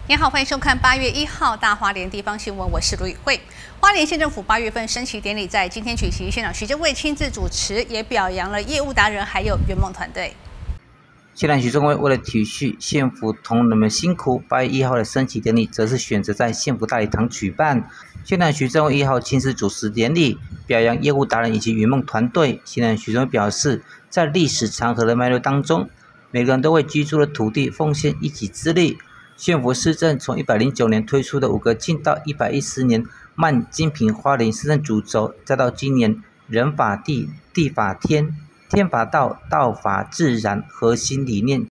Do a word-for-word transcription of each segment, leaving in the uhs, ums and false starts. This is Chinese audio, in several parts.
您好，欢迎收看八月一号大花莲地方新闻，我是卢宇慧。花莲县政府八月份升旗典礼在今天举行，县长徐正惠亲自主持，也表扬了业务达人还有圆梦团队。 县长徐正惠为了体恤县府同仁们辛苦，八月一号的升旗典礼则是选择在县府大礼堂举办。县长徐正惠一号亲自主持典礼，表扬业务达人以及圆梦团队。县长徐正惠表示，在历史长河的脉络当中，每个人都为居住的土地奉献一己之力。县府市政从一百零九年推出的五个进到一百一十年慢精品花莲市政主轴，再到今年人法地，地法天，天法道，道法自然核心理念。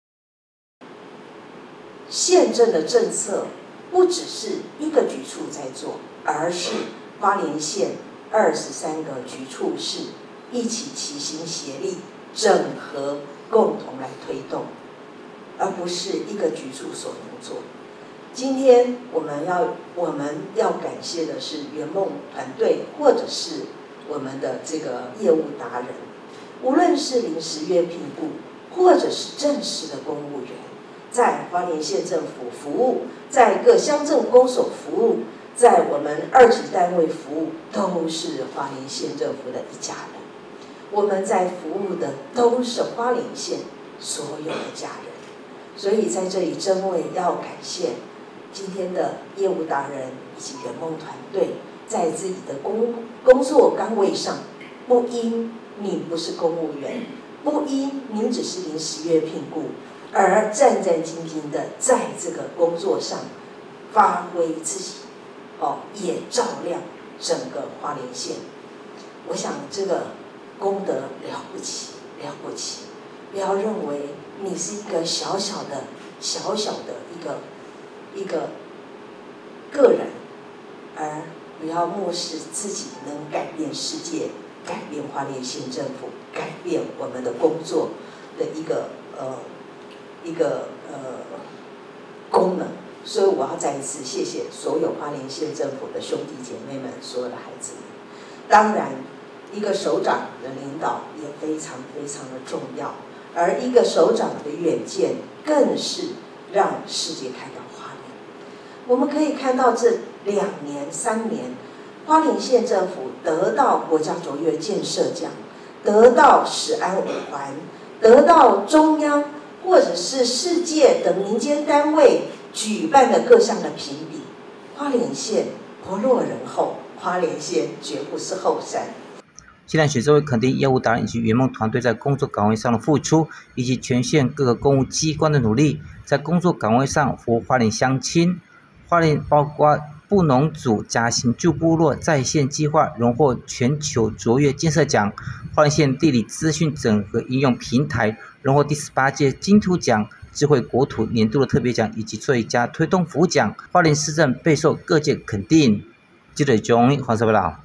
县政的政策不只是一个局处在做，而是花莲县二十三个局处是一起齐心协力，整合共同来推动。而不是一个局处所能做。今天我们要我们要感谢的是圆梦团队，或者是我们的这个业务达人，无论是临时约聘雇，或者是正式的公务员，在花莲县政府服务，在各乡镇公所服务，在我们二级单位服务，都是花莲县政府的一家人。我们在服务的都是花莲县所有的家人。所以在这里，真为要感谢今天的业务达人以及圆梦团队，在自己的工工作岗位上，不因你不是公务员，不因您只是临时约聘雇，而战战兢兢的在这个工作上发挥自己，哦，也照亮整个花莲县。我想这个功德了不起，了不起。不要认为你是一个小小的、小小的一个一个个人，而不要漠视自己能改变世界、改变花莲县政府、改变我们的工作的一个呃一个呃功能。所以我要再一次谢谢所有花莲县政府的兄弟姐妹们、所有的孩子们。当然，一个首长的领导也非常非常的重要。而一个首长的远见，更是让世界看到花莲。我们可以看到这两年、三年，花莲县政府得到国家卓越建设奖，得到史安五环，得到中央或者是世界的民间单位举办的各项的评比。花莲县不落人后，花莲县绝不是后山。 县长徐正惠肯定业务达人以及圆梦团队在工作岗位上的付出，以及全县各个公务机关的努力，在工作岗位上服务花莲乡亲。花莲包括布农族嘉兴旧部落在线计划荣获全球卓越建设奖，花莲县地理资讯整合应用平台荣获第十八届金土奖智慧国土年度的特别奖以及最佳推动服务奖。花莲市政备受各界肯定。记者钟黄色报道。